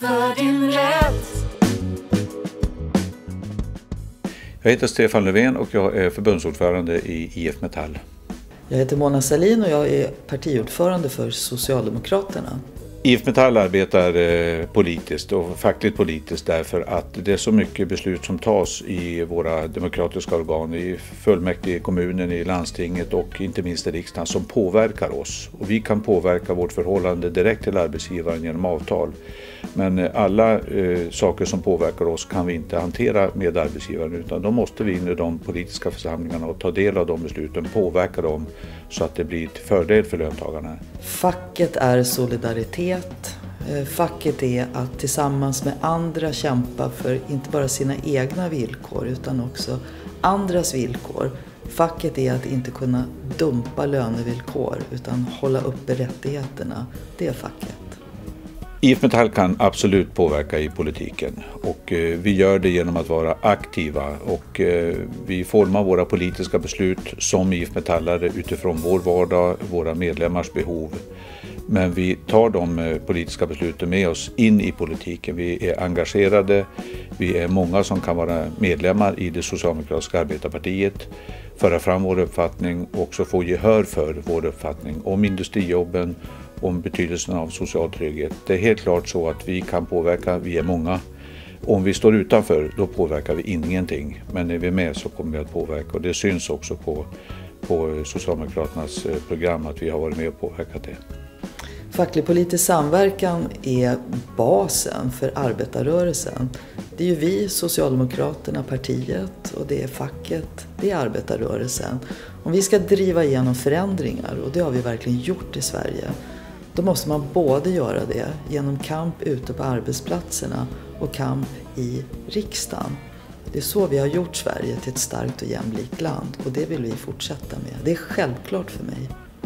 för din rätt. Jag heter Stefan Löfven och jag är förbundsordförande i IF Metall. Jag heter Mona Sahlin och jag är partiordförande för Socialdemokraterna. IF Metall arbetar politiskt och fackligt politiskt därför att det är så mycket beslut som tas i våra demokratiska organ, i fullmäktige, i kommunen, i landstinget och inte minst i riksdagen som påverkar oss. Och vi kan påverka vårt förhållande direkt till arbetsgivaren genom avtal. Men alla saker som påverkar oss kan vi inte hantera med arbetsgivaren, utan då måste vi in i de politiska församlingarna och ta del av de besluten, påverka dem så att det blir till fördel för löntagarna. Facket är solidaritet. Facket är att tillsammans med andra kämpa för inte bara sina egna villkor utan också andras villkor. Facket är att inte kunna dumpa lönevillkor utan hålla uppe rättigheterna. Det är facket. IF Metall kan absolut påverka i politiken och vi gör det genom att vara aktiva och vi formar våra politiska beslut som IF Metallare utifrån vår vardag, våra medlemmars behov. Men vi tar de politiska besluten med oss in i politiken. Vi är engagerade, vi är många som kan vara medlemmar i det socialdemokratiska arbetarpartiet, föra fram vår uppfattning och också få gehör för vår uppfattning om industrijobben, om betydelsen av social trygghet. Det är helt klart så att vi kan påverka, vi är många. Om vi står utanför, då påverkar vi ingenting. Men när vi är med så kommer vi att påverka. Och det syns också på Socialdemokraternas program att vi har varit med och påverkat det. Facklig politisk samverkan är basen för arbetarrörelsen. Det är ju vi, Socialdemokraterna, partiet, och det är facket, det är arbetarrörelsen. Om vi ska driva igenom förändringar, och det har vi verkligen gjort i Sverige, då måste man både göra det genom kamp ute på arbetsplatserna och kamp i riksdagen. Det är så vi har gjort Sverige till ett starkt och jämlikt land, och det vill vi fortsätta med. Det är självklart för mig.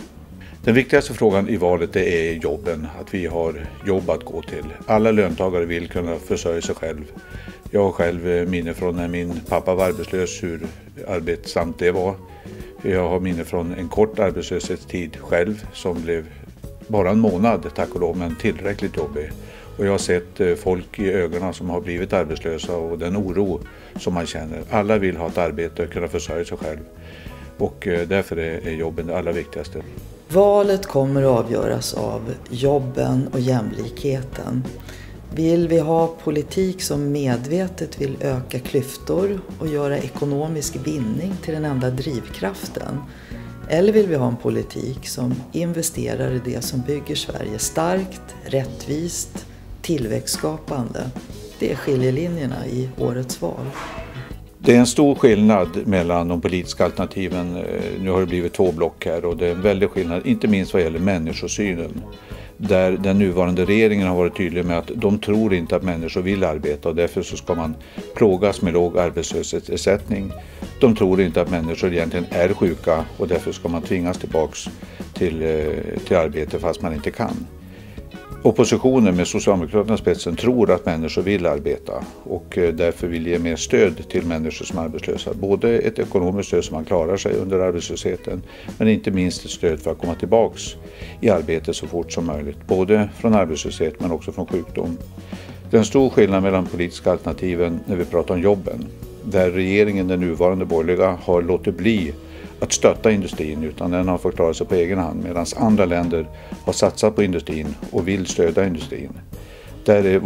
Den viktigaste frågan i valet är jobben, att vi har jobb att gå till. Alla löntagare vill kunna försörja sig själv. Jag har själv minne från när min pappa var arbetslös, hur arbetsamt det var. Jag har minne från en kort arbetslöshetstid själv som blev bara en månad, tack och lov, men tillräckligt jobbig. Och jag har sett folk i ögonen som har blivit arbetslösa och den oro som man känner. Alla vill ha ett arbete och kunna försörja sig själv. Och därför är jobben det allra viktigaste. Valet kommer att avgöras av jobben och jämlikheten. Vill vi ha politik som medvetet vill öka klyftor och göra ekonomisk vinning till den enda drivkraften? Eller vill vi ha en politik som investerar i det som bygger Sverige starkt, rättvist, tillväxtskapande? Det är skiljelinjerna i årets val. Det är en stor skillnad mellan de politiska alternativen. Nu har det blivit 2 block här och det är en väldig skillnad, inte minst vad gäller människosynen. Där den nuvarande regeringen har varit tydlig med att de tror inte att människor vill arbeta och därför så ska man plågas med låg arbetslöshetsersättning. De tror inte att människor egentligen är sjuka och därför ska man tvingas tillbaks till arbete fast man inte kan. Oppositionen med Socialdemokraternas spetsen tror att människor vill arbeta och därför vill ge mer stöd till människor som är arbetslösa. Både ett ekonomiskt stöd som man klarar sig under arbetslösheten men inte minst ett stöd för att komma tillbaks i arbete så fort som möjligt. Både från arbetslöshet men också från sjukdom. Det är en stor skillnad mellan politiska alternativen när vi pratar om jobben. Där regeringen, den nuvarande borgerliga, har låtit bli att stötta industrin utan den har fått klara sig på egen hand medan andra länder har satsat på industrin och vill stödja industrin. Där är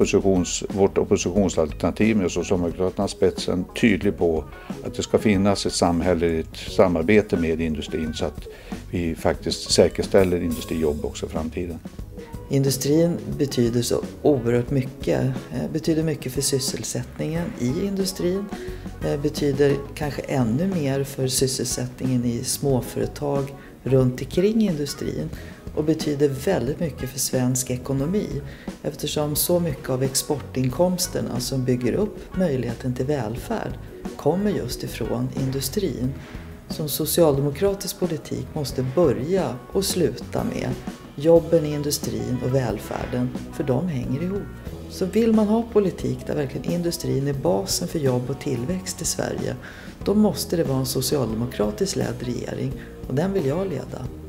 vårt oppositionsalternativ med Socialdemokraternas spetsen tydlig på att det ska finnas ett samhälleligt samarbete med industrin så att vi faktiskt säkerställer industrijobb också i framtiden. Industrin betyder så oerhört mycket. Betyder mycket för sysselsättningen i industrin. Betyder kanske ännu mer för sysselsättningen i småföretag runt omkring industrin. Och betyder väldigt mycket för svensk ekonomi eftersom så mycket av exportinkomsterna som bygger upp möjligheten till välfärd kommer just ifrån industrin. Som socialdemokratisk politik måste börja och sluta med jobben i industrin och välfärden, för de hänger ihop. Så vill man ha politik där verkligen industrin är basen för jobb och tillväxt i Sverige, då måste det vara en socialdemokratiskt ledd regering och den vill jag leda.